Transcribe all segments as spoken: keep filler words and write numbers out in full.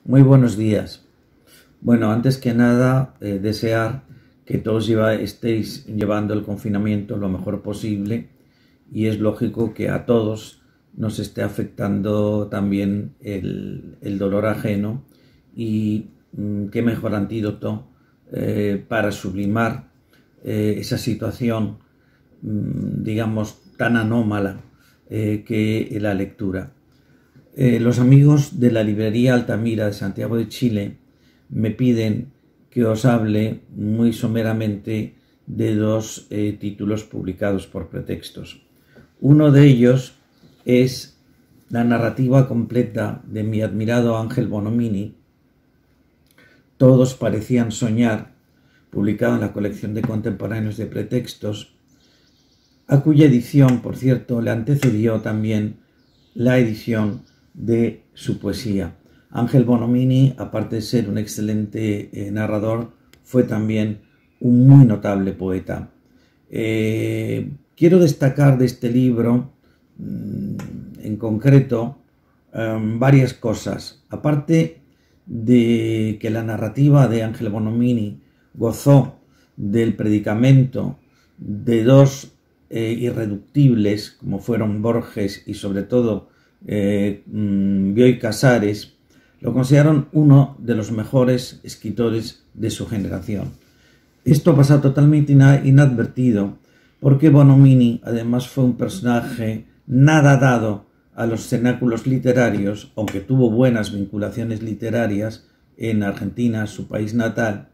Muy buenos días. Bueno, antes que nada, eh, desear que todos lleva, estéis llevando el confinamiento lo mejor posible, y es lógico que a todos nos esté afectando también el, el dolor ajeno, y mmm, qué mejor antídoto eh, para sublimar eh, esa situación, mmm, digamos, tan anómala eh, que la lectura. Eh, los amigos de la librería Altamira de Santiago de Chile me piden que os hable muy someramente de dos eh, títulos publicados por Pretextos. Uno de ellos es la narrativa completa de mi admirado Ángel Bonomini, Todos parecían soñar, publicado en la colección de contemporáneos de Pretextos, a cuya edición, por cierto, le antecedió también la edición de su poesía. Ángel Bonomini, aparte de ser un excelente eh, narrador, fue también un muy notable poeta. Eh, quiero destacar de este libro, mmm, en concreto, eh, varias cosas. Aparte de que la narrativa de Ángel Bonomini gozó del predicamento de dos eh, irreductibles, como fueron Borges y sobre todo eh, Bioy Casares, lo consideraron uno de los mejores escritores de su generación. Esto pasa totalmente inadvertido, porque Bonomini además fue un personaje nada dado a los cenáculos literarios, aunque tuvo buenas vinculaciones literarias en Argentina, su país natal,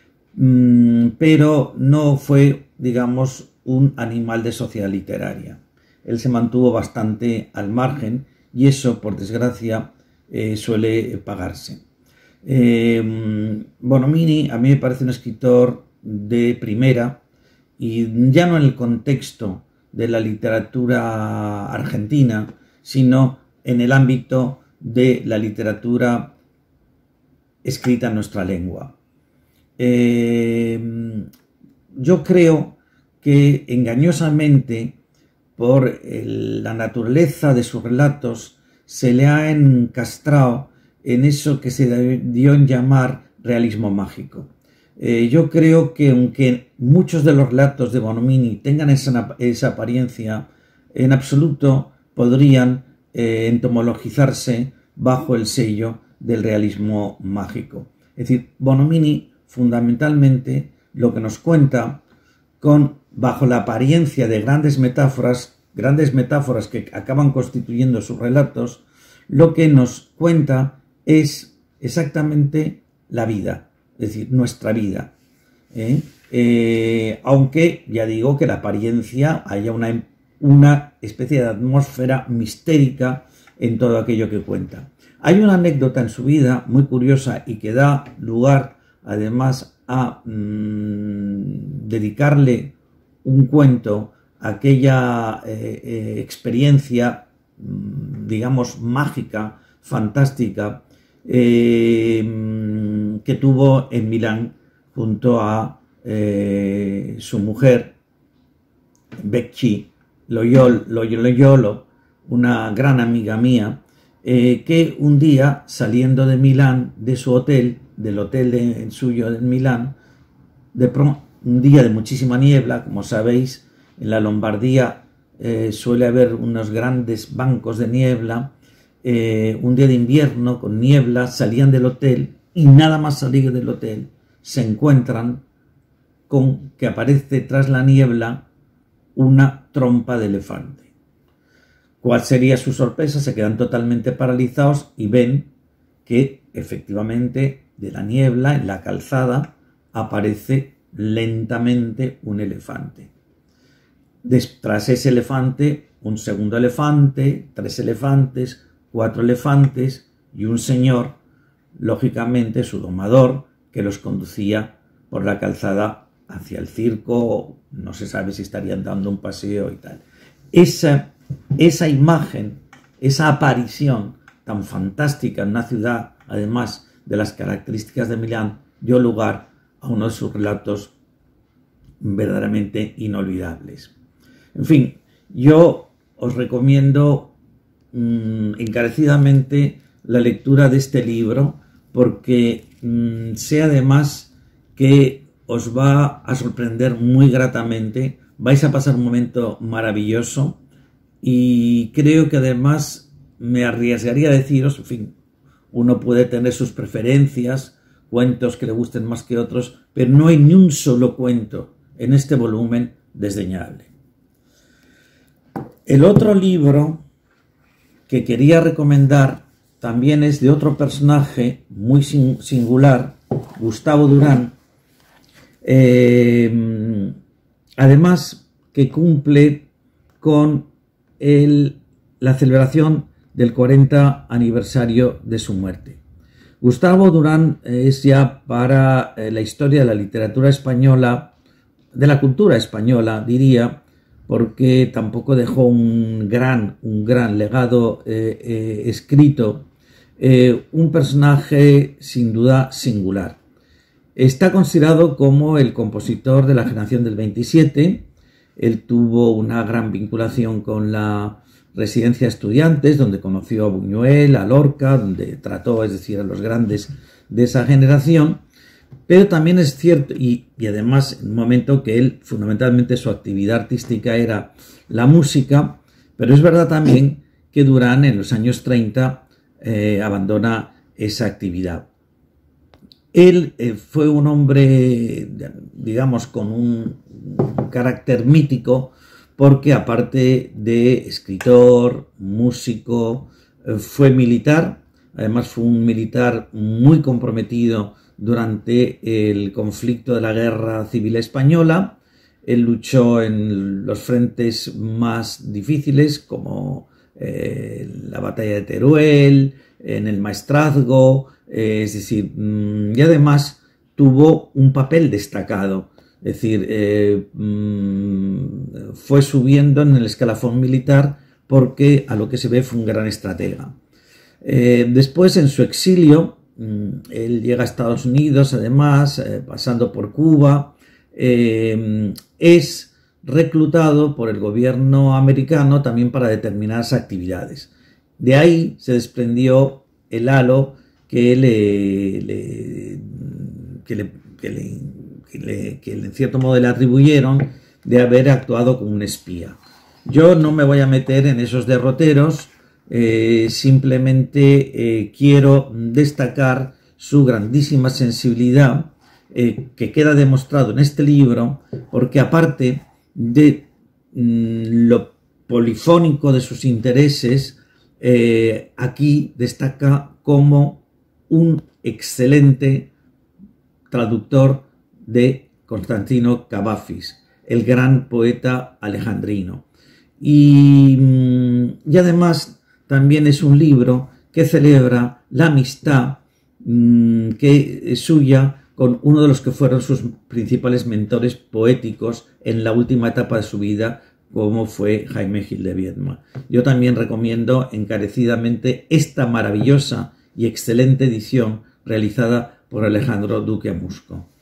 pero no fue, digamos, un animal de sociedad literaria. Él se mantuvo bastante al margen, y eso, por desgracia, eh, suele pagarse. Eh, Bonomini a mí me parece un escritor de primera, y ya no en el contexto de la literatura argentina, sino en el ámbito de la literatura escrita en nuestra lengua. Eh, yo creo que engañosamente, por el, la naturaleza de sus relatos, se le ha encastrado en eso que se dio en llamar realismo mágico. Eh, yo creo que aunque muchos de los relatos de Bonomini tengan esa, esa apariencia, en absoluto podrían eh, entomologizarse bajo el sello del realismo mágico. Es decir, Bonomini fundamentalmente lo que nos cuenta, con bajo la apariencia de grandes metáforas, grandes metáforas que acaban constituyendo sus relatos, lo que nos cuenta es exactamente la vida, es decir, nuestra vida. ¿eh? Eh, aunque ya digo que la apariencia haya una, una especie de atmósfera mistérica en todo aquello que cuenta. Hay una anécdota en su vida muy curiosa y que da lugar además a mmm, dedicarle un cuento a aquella eh, eh, experiencia, mmm, digamos, mágica, fantástica, eh, que tuvo en Milán junto a eh, su mujer, Becchi Loiolo, Loiolo, una gran amiga mía, eh, que un día, saliendo de Milán, de su hotel, del hotel de, suyo en Milán, de pronto, un día de muchísima niebla, como sabéis, en la Lombardía eh, suele haber unos grandes bancos de niebla, eh, un día de invierno con niebla, salían del hotel y nada más salir del hotel se encuentran con que aparece tras la niebla una trompa de elefante. ¿Cuál sería su sorpresa? Se quedan totalmente paralizados y ven que efectivamente de la niebla, en la calzada, aparece lentamente un elefante. Tras ese elefante, un segundo elefante, tres elefantes, cuatro elefantes y un señor, lógicamente su domador, que los conducía por la calzada hacia el circo, no se sabe si estarían dando un paseo y tal. Esa, esa imagen, esa aparición tan fantástica en una ciudad, además de las características de Milán, dio lugar a uno de sus relatos verdaderamente inolvidables. En fin, yo os recomiendo mmm, encarecidamente la lectura de este libro, porque mmm, sé además que os va a sorprender muy gratamente, vais a pasar un momento maravilloso y creo que además me arriesgaría a deciros, en fin, uno puede tener sus preferencias, cuentos que le gusten más que otros, pero no hay ni un solo cuento en este volumen desdeñable. El otro libro que quería recomendar también es de otro personaje muy singular, Gustavo Durán, eh, además que cumple con el, la celebración del cuarenta aniversario de su muerte. Gustavo Durán es ya para eh, la historia de la literatura española, de la cultura española, diría, porque tampoco dejó un gran, un gran legado eh, eh, escrito, eh, un personaje sin duda singular. Está considerado como el compositor de la generación del veintisiete. Él tuvo una gran vinculación con la residencia de estudiantes, donde conoció a Buñuel, a Lorca, donde trató, es decir, a los grandes de esa generación. Pero también es cierto, y, y además en un momento que él, fundamentalmente su actividad artística era la música, pero es verdad también que Durán en los años treinta eh, abandona esa actividad. Él eh, fue un hombre, digamos, con un, un carácter mítico, porque aparte de escritor, músico, eh, fue militar, además fue un militar muy comprometido durante el conflicto de la Guerra Civil Española. Él luchó en los frentes más difíciles, como eh, la batalla de Teruel, en el Maestrazgo, eh, es decir, mmm, y además tuvo un papel destacado, es decir, eh, mmm, fue subiendo en el escalafón militar porque a lo que se ve fue un gran estratega. Eh, después, en su exilio, él llega a Estados Unidos, además, eh, pasando por Cuba, eh, es reclutado por el gobierno americano también para determinadas actividades. De ahí se desprendió el halo que le, le, que le, que le, que le, que en cierto modo le atribuyeron de haber actuado como un espía. Yo no me voy a meter en esos derroteros. Eh, simplemente eh, quiero destacar su grandísima sensibilidad, eh, que queda demostrado en este libro, porque aparte de mm, lo polifónico de sus intereses, eh, aquí destaca como un excelente traductor de Constantino Cavafis, el gran poeta alejandrino. Y, y además también es un libro que celebra la amistad mmm, que es suya con uno de los que fueron sus principales mentores poéticos en la última etapa de su vida, como fue Jaime Gil de Viedma. Yo también recomiendo encarecidamente esta maravillosa y excelente edición realizada por Alejandro Duque Amusco.